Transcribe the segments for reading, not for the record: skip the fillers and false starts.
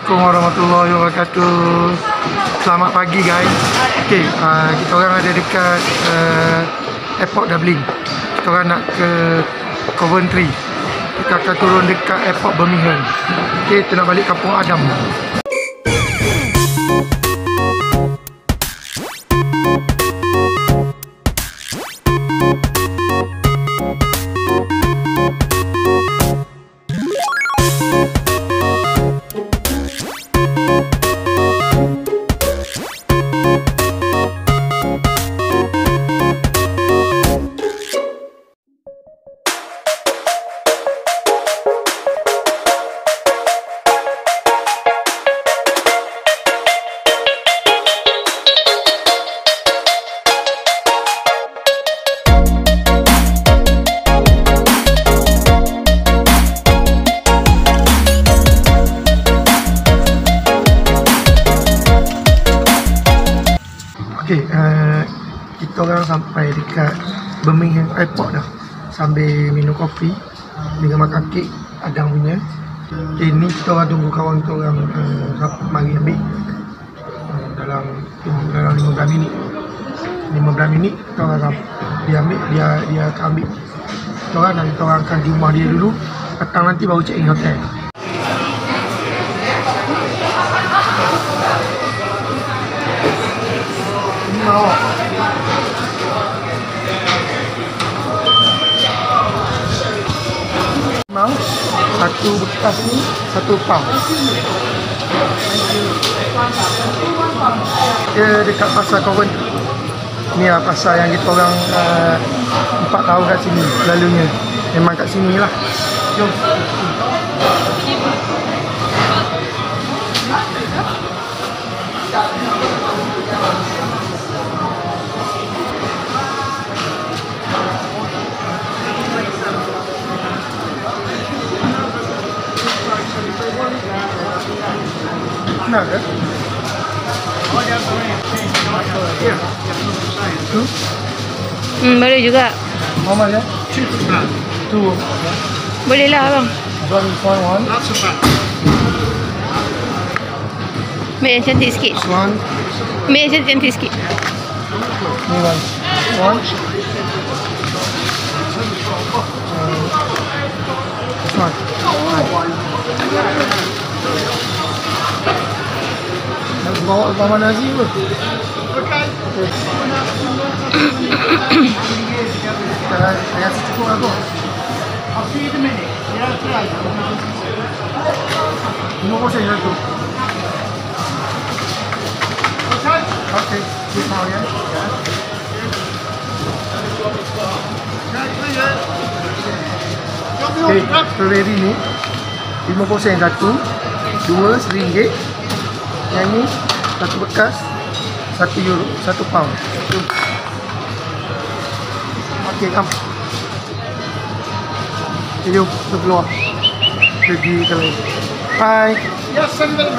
Assalamualaikum warahmatullahi wabarakatuh. Selamat pagi guys. Okay, kita orang ada dekat airport Dublin. Kita orang nak ke Coventry. Kita akan turun dekat airport Birmingham. Okay, kita nak balik kampung Adam. Okay, kita orang sampai dekat Birmingham Airport dah. Sambil minum kopi dengan makan kek Adam punya. Okay, ni kita orang tunggu kawan kita orang mari ambil dalam 15 minit. 15 minit kita orang dia ambil, dia akan ambil kita orang, dan kita orang akan di rumah dia dulu. Petang nanti baru check in hotel. Mau satu bekas ni £1. Dia dekat pasar Coventry. Ni lah pasar yang kita orang 4 tahun kat sini selalunya. Memang kat sini lah. Jom. Nak ke? Boleh juga. How much ya? Two. Boleh lah abang. 1.1. Ambil yang cantik sikit. One. Ambil yang cantik sikit. Ni one. This one. Nak bawa sama nasi ke? Okay. Saya rasa cukup aku. Ini kau saya tu. Okay, this now ya. Okay, strawberry ni 50 sen satu, 2 RM1. Yang ni satu bekas €1, £1. Okey, kam. Jom, kita keluar. Pergi ke lain. Bye. Yes, send them.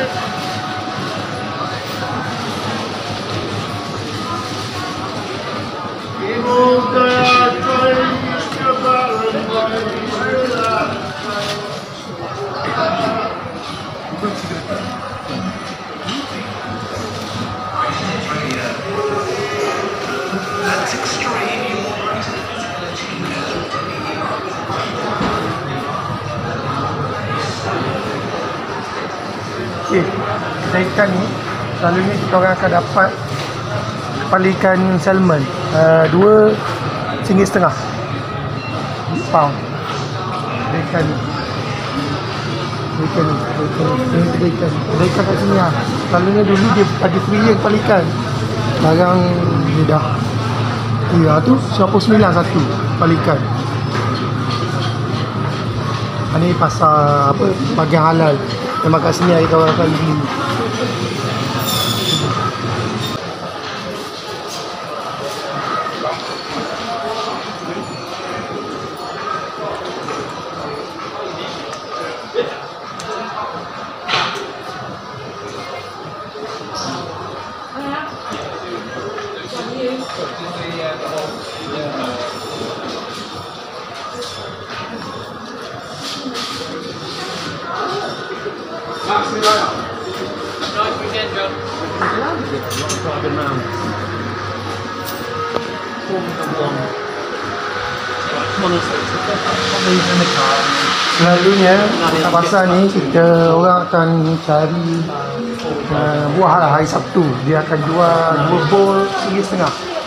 Okay, kedai ikan ni selalunya kita orang akan dapat kepala ikan salmon RM2.50 pound. Kedai ikan ni, kedai ikan kat sini lah. Selalunya dulu dia ada free je kepala ikan. Sekarang dia dah tu 99 satu kepala ikan. Ini pasar apa, bahagian halal. Memang kat sini kita orang akan beli. Selalunya kat pasar ni kita orang akan cari buah lah hari Sabtu. Dia akan jual 2 bol RM1.5.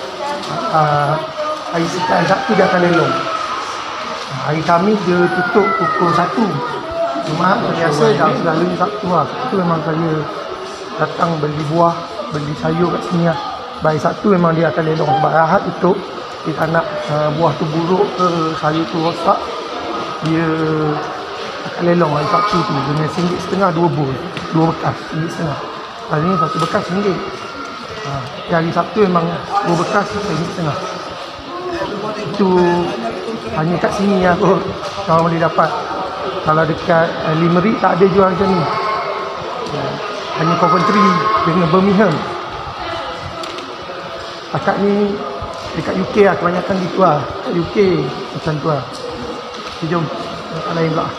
Hari Sabtu dia akan lelong. Hari Khamis dia tutup pukul 1. Cuma biasa selalunya Sabtu lah. Sabtu memang saya datang beli buah, beli sayur kat sini lah. Hari Sabtu memang dia akan lelong sebab Ahad tutup. Dia tak nak buah tu buruk ke sayur tu rosak, dia akan lelong hari Sabtu tu dengan RM1.5 2 bol, 2 bekas RM1.5. Hari ni 1 bekas RM1. Hari Sabtu memang 2 bekas RM1.5. Itu hanya kat sini lah kot kalau boleh dapat. Kalau dekat Limerick tak ada jual macam ni. Hanya Coventry dengan Birmingham. Akak ni dekat UK lah, kebanyakan gitu lah. Kat UK macam tu lah. Okay, jom tempat lain pula.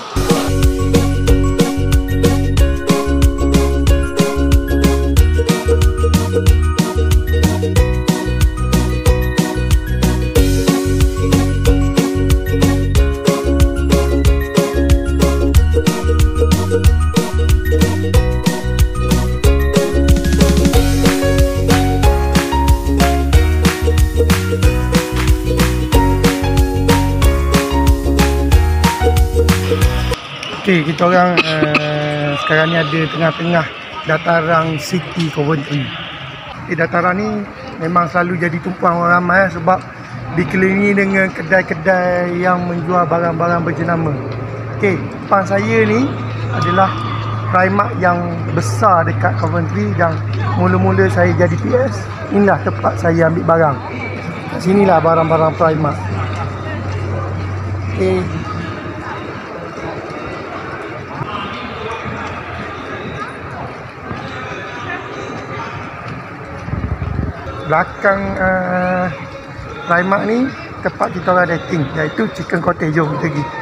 Okay, kita orang sekarang ni ada tengah-tengah dataran City Coventry. Dataran ni memang selalu jadi tumpuan orang ramai sebab dikelilingi dengan kedai-kedai yang menjual barang-barang berjenama. Okay, depan saya ni adalah Primark yang besar dekat Coventry dan mula-mula saya jadi PS, inilah tempat saya ambil barang. Kat sinilah barang-barang Primark. Okay. Belakang Primark ni tempat kita orang dating, iaitu Chicken Cottage. Jom kita pergi.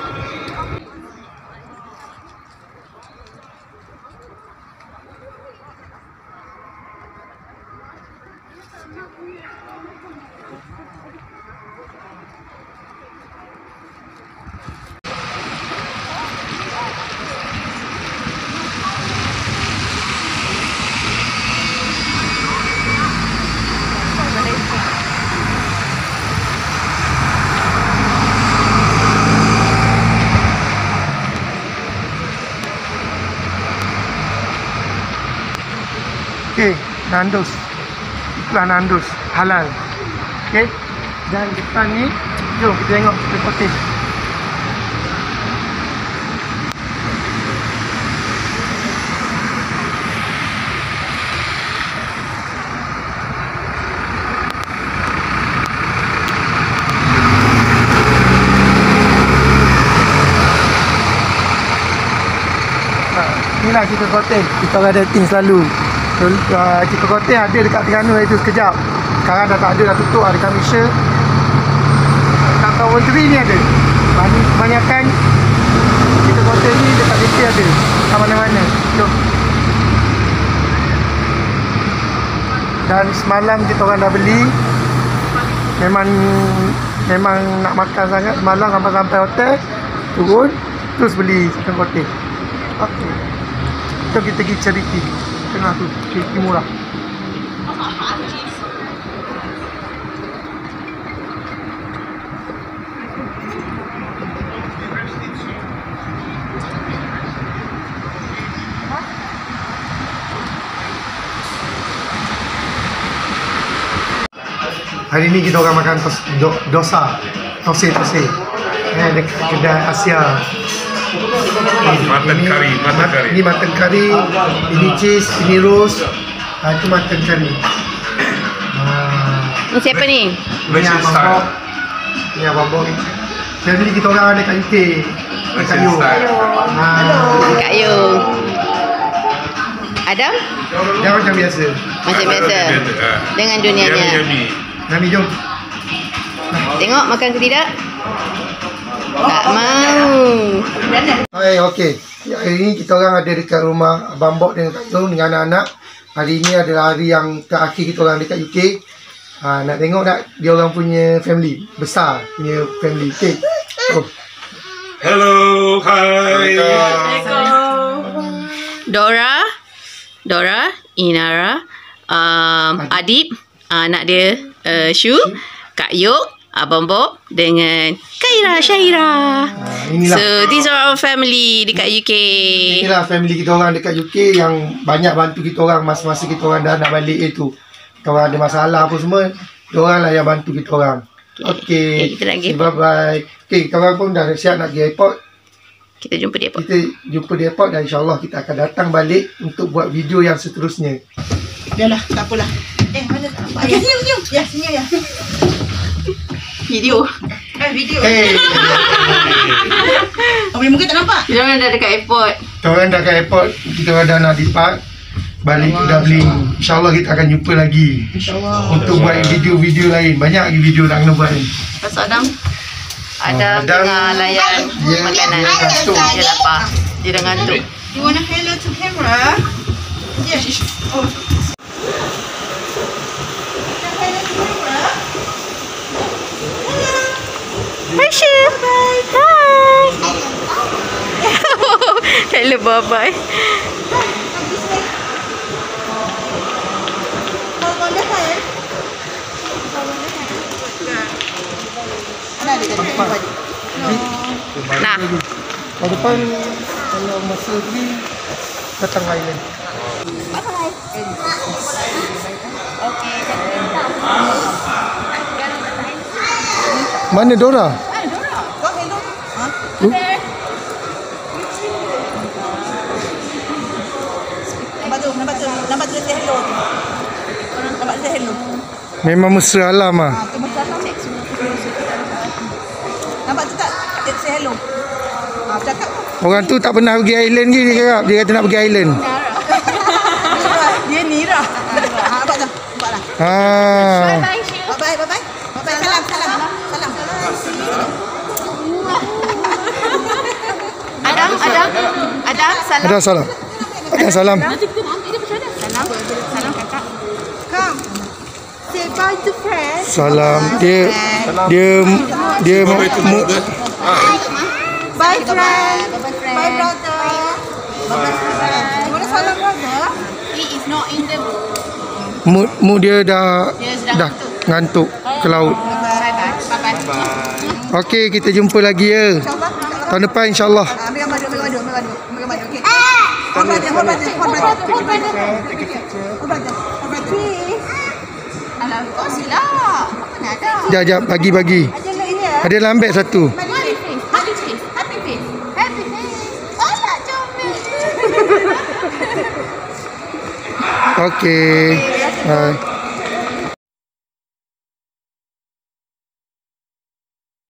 Okay, Nando's. Itulah Nando's halal. Okay, dan depan ni, jom kita tengok Chicken Cottage. Inilah Chicken Cottage. Kita orang dating selalu. Chicken Cottage ada dekat Terengganu itu sekejap. Sekarang dah tak ada, dah tutup, ada dekat Malaysia. Dekat Coventry ni ada. Kebanyakan Chicken Cottage ni dekat Malaysia ada. Kat mana-mana. Jom. Dan semalam kita orang dah beli. Memang nak makan sangat. Semalam sampai hotel, turun, terus beli Chicken Cottage. Okey. Jom kita pergi Charity. Tengah tu, Charity murah. Hari ni kita orang makan dosa, tose. Dekat kedai Asia. Mutton curry. Ini mutton curry, ini cheese, ini roast. Itu mutton curry. Ni siapa ni? Malaysian style. Ini abang-abang ni. Family kita orang dekat UK. Dekat Malaysian style. Kak Yu. Adam? Dia macam biasa. Macam biasa. Dengan dunianya. Yummy. Nami jom. Tengok makan ke tidak? Tak mau. Hai, okey. Hari ni kita orang ada dekat rumah Abang Bob dengan Kak Jom dengan anak-anak. Hari ni adalah hari yang terakhir kita orang dekat UK. Nak tengok tak dia orang punya family besar punya family. Okey. Oh. Hello, hi. Dora, Inara, Adib, anak dia Shu, Kak Yok, Abang Bob dengan Kaira Syaira. Inilah. So these are our family dekat UK. Inilah family kita orang dekat UK yang banyak bantu kita orang masa-masa kita orang dah nak balik itu. Kita orang ada masalah apa semua, dia orang lah yang bantu kita orang. Okey. Kita nak pergi Bye bye. Okey, kita orang pun dah siap nak pergi airport. Kita jumpa di airport. Kita jumpa di airport dan insya-Allah kita akan datang balik untuk buat video yang seterusnya. Biarlah, tak apalah. Mana tak nampak? Okay, senyum. Ya, senyum ya. Video. Video. Hey. Abang muka tak nampak? Kita orang dah dekat airport. Kita orang dah kat airport, kita orang dah nak depart balik ke Dublin. InsyaAllah kita akan jumpa lagi. InsyaAllah. Untuk buat video-video lain. Banyak lagi video nak kena buat ni. Pasal Adam Adam tengah layan dia makanan. ngantuk. Dia lapar. Dia dah ngantuk. You wanna hello to camera? Yes. Oh. Hi, Chef. Hi. Hello, bye-bye. Nah, Tahun depan kalau masa pergi datang island. Mana Dora? Nampak tu say hello. Nampak tu say hello. Memang mesra alam ah. Tu macam nampak tu tak? Dia say hello. Cakap. Orang tu tak pernah pergi island ke dia cakap. Dia kata nak pergi island. Dia Nira. Nampak tu? Nampak lah. Ha. Bye bye. Salam. Adam, salam. Ada salam. Ada salam. Salam kakak. Come. Say bye to friends. Salam. Dia Bye friend. Bye brother. You want to salam brother? He is not in the mood dia dah ngantuk ke laut. Bye-bye. Okey, kita jumpa lagi ya. InsyaAllah. Tahun depan insya-Allah. Ambil madu. Okay. Hold brother. Please. Alah, kau silap. Apa nak ada? Jap, bagi. Ajar lah ini ya. Ada dalam beg satu. Happy face. Oh, tak comel. Okey. Bye.